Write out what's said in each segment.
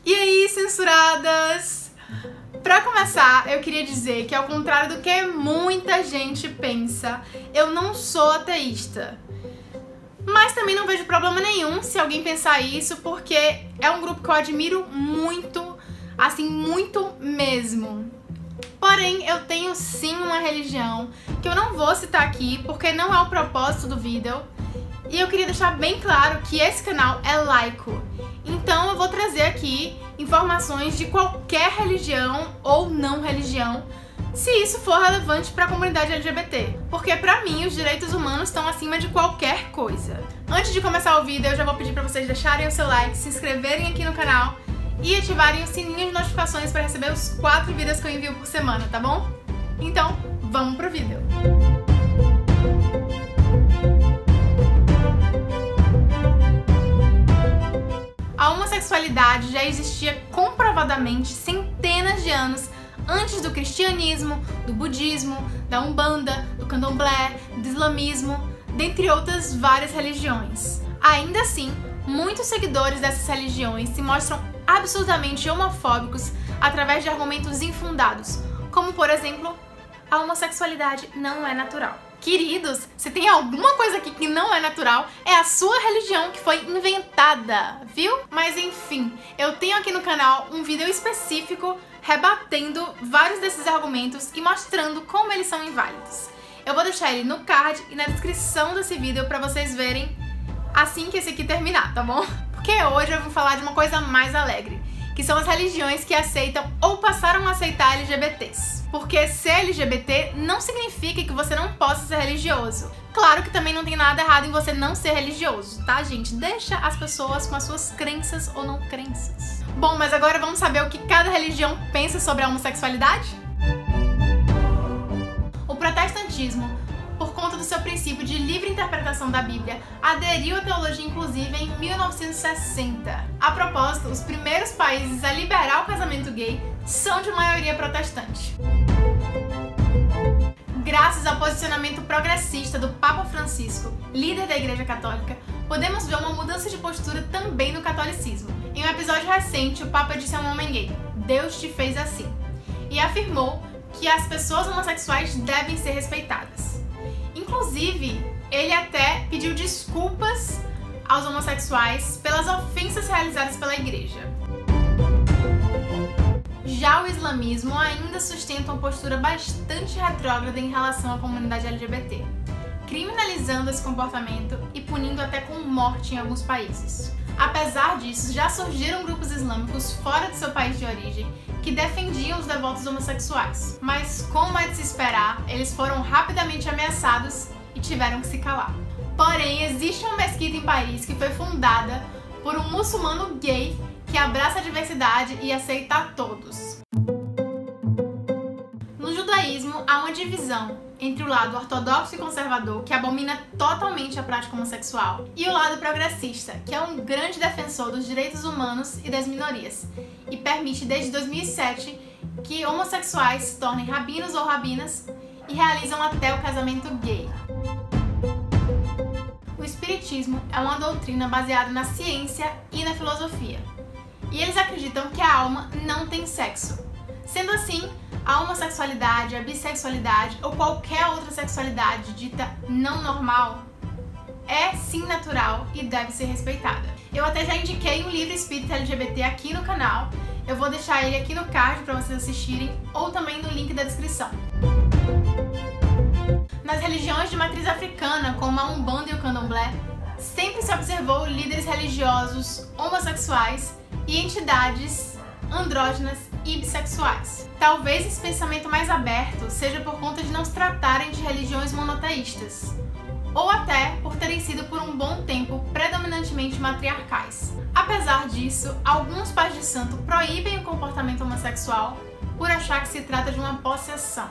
E aí, censuradas? Pra começar, eu queria dizer que, ao contrário do que muita gente pensa, eu não sou ateísta. Mas também não vejo problema nenhum se alguém pensar isso, porque é um grupo que eu admiro muito, assim, muito mesmo. Porém, eu tenho sim uma religião que eu não vou citar aqui, porque não é o propósito do vídeo. E eu queria deixar bem claro que esse canal é laico. Então eu vou trazer aqui informações de qualquer religião ou não religião, se isso for relevante para a comunidade LGBT. Porque pra mim os direitos humanos estão acima de qualquer coisa. Antes de começar o vídeo, eu já vou pedir para vocês deixarem o seu like, se inscreverem aqui no canal e ativarem o sininho de notificações para receber os 4 vídeos que eu envio por semana, tá bom? Então, vamos pro vídeo! A homossexualidade já existia comprovadamente centenas de anos antes do cristianismo, do budismo, da umbanda, do candomblé, do islamismo, dentre outras várias religiões. Ainda assim, muitos seguidores dessas religiões se mostram absurdamente homofóbicos através de argumentos infundados, como, por exemplo, a homossexualidade não é natural. Queridos, se tem alguma coisa aqui que não é natural, é a sua religião que foi inventada, viu? Mas enfim, eu tenho aqui no canal um vídeo específico rebatendo vários desses argumentos e mostrando como eles são inválidos. Eu vou deixar ele no card e na descrição desse vídeo pra vocês verem assim que esse aqui terminar, tá bom? Porque hoje eu vou falar de uma coisa mais alegre, que são as religiões que aceitam ou passaram a aceitar LGBTs. Porque ser LGBT não significa que você não possa ser religioso. Claro que também não tem nada errado em você não ser religioso, tá, gente? Deixa as pessoas com as suas crenças ou não crenças. Bom, mas agora vamos saber o que cada religião pensa sobre a homossexualidade? O protestantismo, por conta do seu princípio de livre interpretação da Bíblia, aderiu à teologia inclusiva em 1960. A propósito, os primeiros países a liberar o casamento gay são de maioria protestante. Graças ao posicionamento progressista do Papa Francisco, líder da Igreja Católica, podemos ver uma mudança de postura também no catolicismo. Em um episódio recente, o Papa disse a um homem gay: "Deus te fez assim", e afirmou que as pessoas homossexuais devem ser respeitadas. Inclusive, ele até pediu desculpas aos homossexuais pelas ofensas realizadas pela Igreja. Já o islamismo ainda sustenta uma postura bastante retrógrada em relação à comunidade LGBT, criminalizando esse comportamento e punindo até com morte em alguns países. Apesar disso, já surgiram grupos islâmicos fora de seu país de origem que defendiam os devotos homossexuais. Mas, como é de se esperar, eles foram rapidamente ameaçados e tiveram que se calar. Porém, existe uma mesquita em Paris que foi fundada por um muçulmano gay que abraça a diversidade e aceita a todos. No judaísmo, há uma divisão entre o lado ortodoxo e conservador, que abomina totalmente a prática homossexual, e o lado progressista, que é um grande defensor dos direitos humanos e das minorias, e permite desde 2007 que homossexuais se tornem rabinos ou rabinas e realizam até o casamento gay. O espiritismo é uma doutrina baseada na ciência e na filosofia, e eles acreditam que a alma não tem sexo. Sendo assim, a homossexualidade, a bissexualidade ou qualquer outra sexualidade dita não normal é sim natural e deve ser respeitada. Eu até já indiquei um livro espírita LGBT aqui no canal, eu vou deixar ele aqui no card para vocês assistirem ou também no link da descrição. Nas religiões de matriz africana, como a Umbanda e o Candomblé, sempre se observou líderes religiosos homossexuais e entidades andrógenas e bissexuais. Talvez esse pensamento mais aberto seja por conta de não se tratarem de religiões monoteístas, ou até por terem sido por um bom tempo predominantemente matriarcais. Apesar disso, alguns pais de santo proíbem o comportamento homossexual por achar que se trata de uma possessão.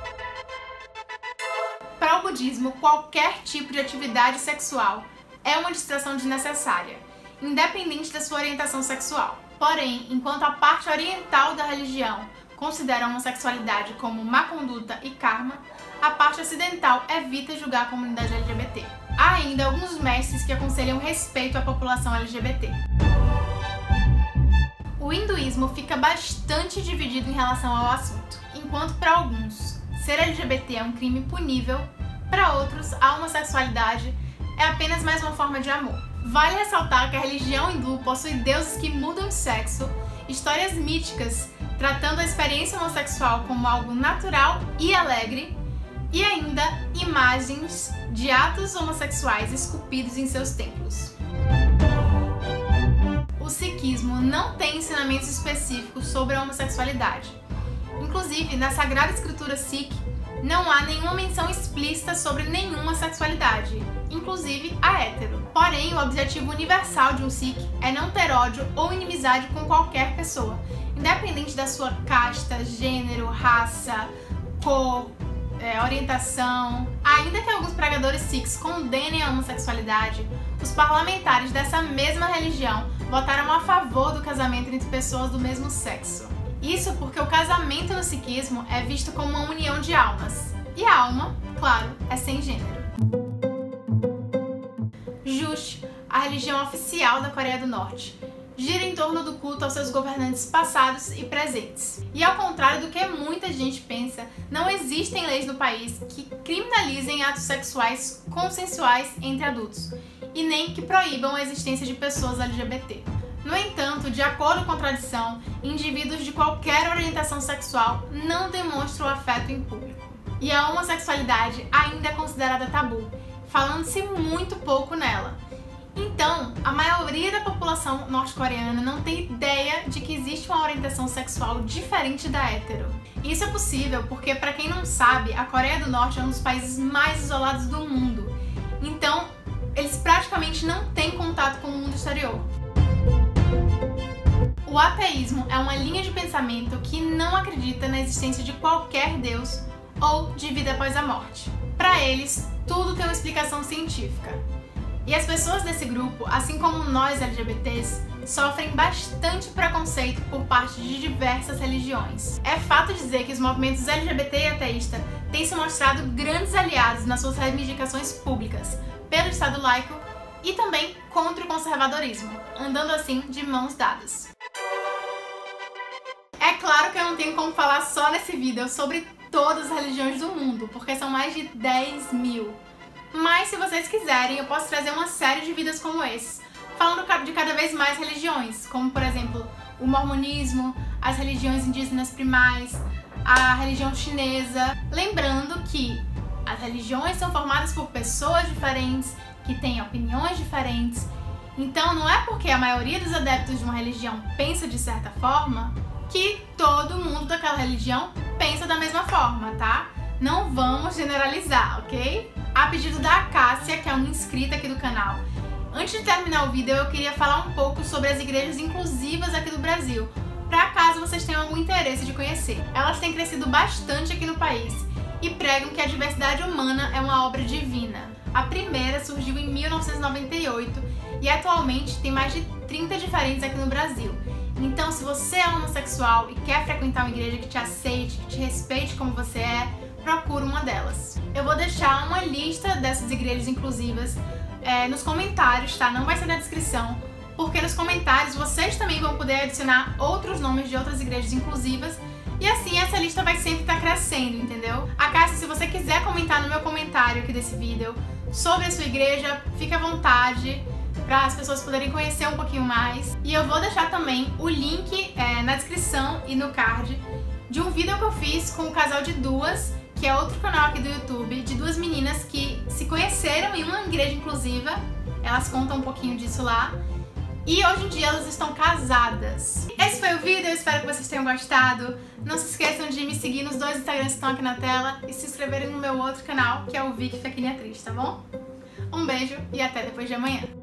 Para o budismo, qualquer tipo de atividade sexual é uma distração desnecessária, independente da sua orientação sexual. Porém, enquanto a parte oriental da religião considera a homossexualidade como má conduta e karma, a parte ocidental evita julgar a comunidade LGBT. Há ainda alguns mestres que aconselham respeito à população LGBT. O cristianismo fica bastante dividido em relação ao assunto. Enquanto para alguns ser LGBT é um crime punível, para outros a homossexualidade é apenas mais uma forma de amor. Vale ressaltar que a religião hindu possui deuses que mudam de sexo, histórias míticas tratando a experiência homossexual como algo natural e alegre, e ainda imagens de atos homossexuais esculpidos em seus templos. O sikhismo não tem ensinamentos específicos sobre a homossexualidade. Inclusive, na Sagrada Escritura Sikh, não há nenhuma menção explícita sobre nenhuma sexualidade, inclusive a hétero. Porém, o objetivo universal de um Sikh é não ter ódio ou inimizade com qualquer pessoa, independente da sua casta, gênero, raça, cor, orientação. Ainda que alguns pregadores sikhs condenem a homossexualidade, os parlamentares dessa mesma religião votaram a favor do casamento entre pessoas do mesmo sexo. Isso porque o casamento no sikhismo é visto como uma união de almas. E a alma, claro, é sem gênero. Juche, a religião oficial da Coreia do Norte, gira em torno do culto aos seus governantes passados e presentes. E ao contrário do que muita gente pensa, não existem leis no país que criminalizem atos sexuais consensuais entre adultos, e nem que proíbam a existência de pessoas LGBT. No entanto, de acordo com a tradição, indivíduos de qualquer orientação sexual não demonstram afeto em público. E a homossexualidade ainda é considerada tabu, falando-se muito pouco nela. Então, a maioria da população norte-coreana não tem ideia de que existe uma orientação sexual diferente da hétero. Isso é possível porque, para quem não sabe, a Coreia do Norte é um dos países mais isolados do mundo. Então, eles praticamente não têm contato com o mundo exterior. O ateísmo é uma linha de pensamento que não acredita na existência de qualquer Deus ou de vida após a morte. Para eles, tudo tem uma explicação científica. E as pessoas desse grupo, assim como nós LGBTs, sofrem bastante preconceito por parte de diversas religiões. É fato dizer que os movimentos LGBT e ateísta têm se mostrado grandes aliados nas suas reivindicações públicas, pelo Estado laico e também contra o conservadorismo, andando assim de mãos dadas. É claro que eu não tenho como falar só nesse vídeo sobre todas as religiões do mundo, porque são mais de 10 mil. Mas se vocês quiserem, eu posso trazer uma série de vídeos como esses, falando de cada vez mais religiões, como por exemplo, o mormonismo, as religiões indígenas primais, a religião chinesa. Lembrando que as religiões são formadas por pessoas diferentes, que têm opiniões diferentes. Então não é porque a maioria dos adeptos de uma religião pensa de certa forma, que todo mundo daquela religião pensa da mesma forma, tá? Não vamos generalizar, ok? A pedido da Cássia, que é uma inscrita aqui do canal, antes de terminar o vídeo eu queria falar um pouco sobre as igrejas inclusivas aqui do Brasil, para caso vocês tenham algum interesse de conhecer. Elas têm crescido bastante aqui no país e pregam que a diversidade humana é uma obra divina. A primeira surgiu em 1998 e atualmente tem mais de 30 diferentes aqui no Brasil. Então, se você é homossexual e quer frequentar uma igreja que te aceite, que te respeite como você é, procura uma delas. Eu vou deixar uma lista dessas igrejas inclusivas nos comentários, tá? Não vai ser na descrição, porque nos comentários vocês também vão poder adicionar outros nomes de outras igrejas inclusivas e assim essa lista vai sempre estar crescendo, entendeu? A Cássia, se você quiser comentar no meu comentário aqui desse vídeo sobre a sua igreja, fique à vontade, para as pessoas poderem conhecer um pouquinho mais. E eu vou deixar também o link na descrição e no card de um vídeo que eu fiz com o Casal de Duas, que é outro canal aqui do YouTube, de duas meninas que se conheceram em uma igreja inclusiva. Elas contam um pouquinho disso lá. E hoje em dia elas estão casadas. Esse foi o vídeo, eu espero que vocês tenham gostado. Não se esqueçam de me seguir nos dois Instagrams que estão aqui na tela e se inscreverem no meu outro canal, que é o Vicky Fekini Atriz, tá bom? Um beijo e até depois de amanhã.